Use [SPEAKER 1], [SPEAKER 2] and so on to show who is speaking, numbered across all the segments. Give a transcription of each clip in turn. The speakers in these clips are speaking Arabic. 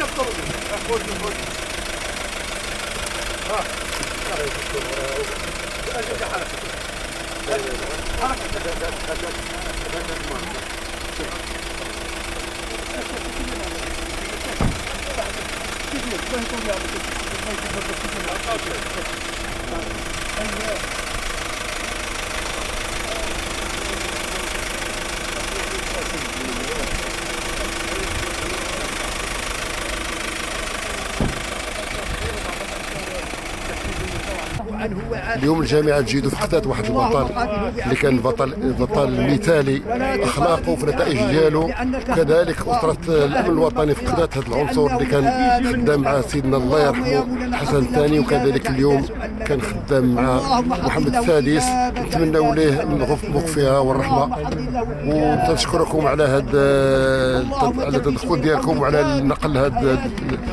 [SPEAKER 1] اليوم الجامعه تجيدو فقدات واحد البطل اللي كان بطل مثالي اخلاقه في النتائج ديالو، وكذلك اسره الامن الوطني فقدات هذا العنصر اللي كان خدام مع سيدنا الله يرحمه الحسن الثاني، وكذلك اليوم كان خدام مع محمد السادس. نتمنوا ليه المغفره والرحمه، ونشكركم على هذا التدخل ديالكم وعلى نقل هذا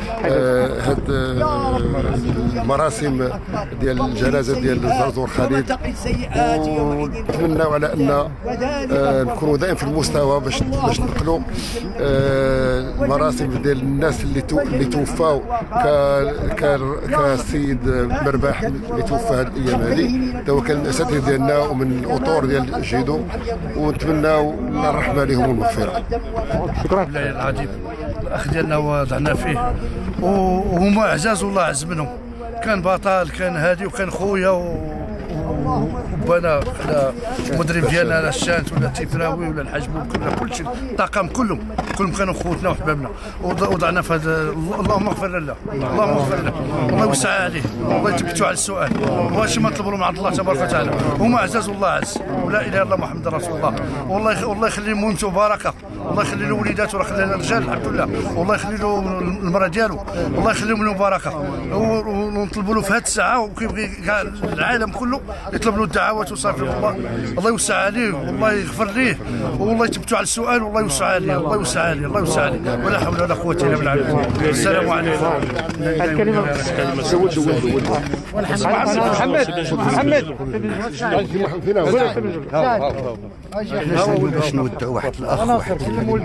[SPEAKER 1] المراسم ديال الجنازه ديال زرزور خالد، ونتمنوا على ان نكونوا دائما في المستوى باش نقلوا المراسم ديال الناس اللي توفاو كالسيد مرباح اللي توفى هذه الايام هذه، هو كان من الاساتذه ديالنا ومن الاطور ديال جيدو، ونتمناو الرحمه لهم والمغفره.
[SPEAKER 2] شكرا. العجيب الاخ ديالنا وضعنا فيه وهما اعزاز والله اعز منهم، كان بطل، كان هادي، وكان خويا وبانا المدرب ديالنا الشانت ولا التفراوي ولا الحجبوب، كلشي الطاقم كلهم كانوا خوتنا وحبابنا، وضعنا في هذا. اللهم اغفر له، اللهم اغفر له، الله يوسع عليه، الله يثبتوا على السؤال، واش ما نطلبوا من عند الله تبارك وتعالى. هما اعزاز والله اعز، ولا اله الا الله محمد رسول الله. والله يخلي لهم ويمتوا بركه، الله يخلي له وليداته، ويخلي له الرجال الحمد لله، والله يخلي له المراه ديالو، الله يخليهم له بركه. ونطلبوا له في هذه الساعه وكيبغي كاع العالم كله يطلب له الدعوات وصافي. الله يوسع عليه، والله يغفر ليه، والله يثبتوا على السؤال، والله يوسع عليه، الله يوسع عليه، الله يوسع عليه، ولا حول ولا قوه الا بالله. السلام عليكم.
[SPEAKER 3] الكلمه محمد باش نودعوا واحد الاخ واحد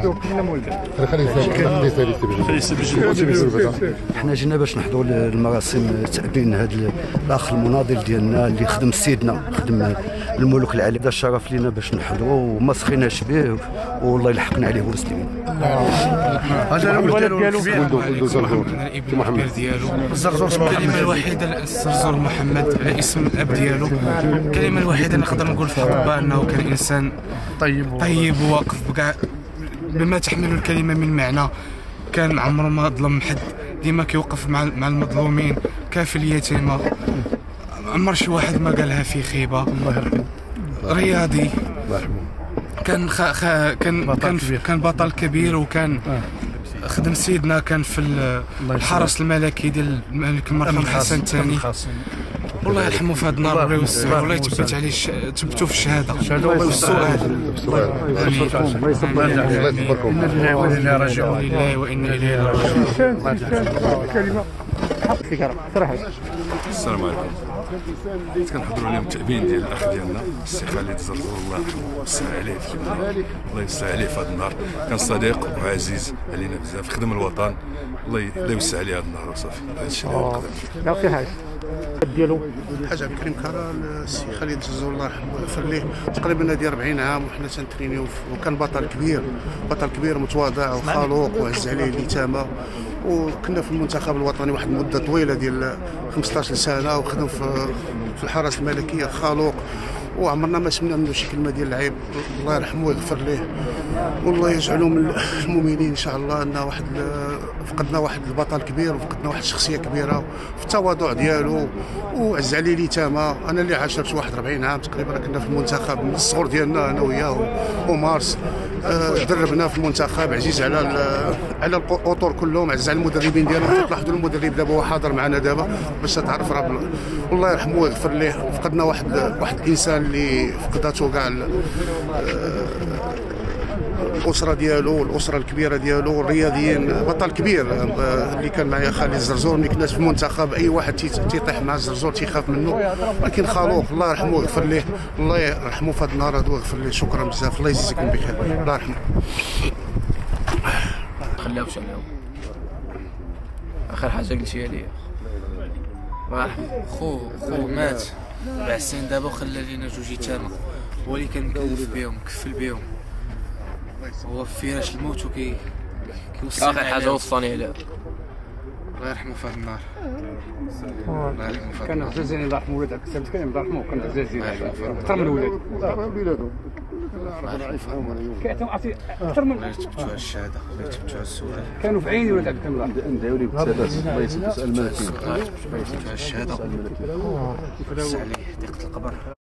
[SPEAKER 3] حنا جينا باش نحضروا المراسم تأبين هذا الاخ المناضل ديالنا اللي خدم سيدنا، خدم الملوك العالي. هذا الشرف لينا باش نحضروا وما سخيناش به، والله يلحقنا عليه والمسلمين.
[SPEAKER 2] هذا الولد ديالو
[SPEAKER 4] ولدو زرزور محمد ديالو الزرزور. الكلمه الوحيده الزرزور محمد على اسم الاب ديالو، الكلمه الوحيده نقدر نقول في حبه انه كان انسان طيب وواقف بكاع بما تحمل الكلمه من معنى. كان عمره ما ظلم حد، ديما كيوقف مع المظلومين، كافل اليتيمه، عمر شي واحد ما قالها في خيبه.
[SPEAKER 2] الله يرحمه.
[SPEAKER 4] رياضي،
[SPEAKER 2] الله
[SPEAKER 4] يرحمه. كان بطل كبير، وكان خدم سيدنا، كان في الحرس الملكي ديال الملك المرحوم حسن الثاني. والله يرحمه في هذا النار، والله يوسع، والله يثبت عليه، تثبتوا في الشهاده والسؤال.
[SPEAKER 1] الله يصبركم.
[SPEAKER 4] انا لله راجعون، لله وانا اليه راجعون.
[SPEAKER 5] السلام عليكم. كنحضروا اليوم التأبين ديال الاخ ديالنا السي خالد زرزور، الله يرحمه ويوسع عليه في الجنة، الله يوسع عليه في هذا النهار. كان صديق وعزيز علينا بزاف، خدم الوطن، الله يوسع عليه هذا النهار وصافي. هذا الشيء اللي نقدر
[SPEAKER 3] لا في حاجه ديالو.
[SPEAKER 6] الحاج عبد الكريم كرا السي خالد زرزور الله يرحمه ويغفر ليه، تقريبا هذه 40 عام وحنا تنترينيو، وكان بطل كبير متواضع وخلوق وعز عليه اليتامى. وكنا في المنتخب الوطني واحد المده طويله ديال 15 سنه، وخدم في الحرس الملكيه، خلوق، وعمرنا ما سمعنا منه شي كلمه ديال العيب. الله يرحمه ويغفر ليه، والله يجعله من المؤمنين ان شاء الله. ان فقدنا واحد البطل كبير، وفقدنا واحد الشخصيه كبيره في التواضع ديالو، وعز عليه اليتامى. انا اللي عاشرت واحد 40 عام تقريبا، كنا في المنتخب من الصغر ديالنا انا وياه ومارس، دربنا في المنتخب، عزيز على الاطر كلهم، عز على المدربين ديالنا. تلاحظوا المدرب دابا هو حاضر معنا دابا باش تعرف راه والله يرحمه ويغفر ليه. فقدنا واحد الانسان اللي فقدته كاع الاسره ديالو والاسره الكبيره ديالو والرياضيين. بطل كبير اللي كان معايا خالد الزرزور، ملي كنا في المنتخب اي واحد تيطيح مع الزرزور تيخاف منه، ولكن خلوق. الله يرحمه ويغفر ليه، الله يرحمه في هذا النهار هذا ويغفر ليه. شكرا بزاف، الله يجزيكم بخير، الله يرحمه.
[SPEAKER 7] خلاوش عليهم. اخر حاجه قلتيها لي
[SPEAKER 4] خو مات 4 سنين دابا وخلى لينا 2 يتامى، هو اللي كان مكلف بهم مكفل بهم، هو في فراش الموت كيوصلنا
[SPEAKER 7] اخر حاجه وصاني عليها.
[SPEAKER 4] الله يرحمه في هذا النهار، الله يرحمه في هذا
[SPEAKER 8] كان عزازين الله يرحم ولادك كنت كاين الله يرحمه كان عزازين اكثر من ولاد كيعطيو اكثر من
[SPEAKER 4] الله يثبتوا على الشهاده، الله يثبتوا على السؤال،
[SPEAKER 8] كانوا في عين ولادك كان الله
[SPEAKER 1] ندعيو ليه بالثبات الله يثبت الملكين
[SPEAKER 4] الله يثبتوا على الشهاده، عليه دقه القبر.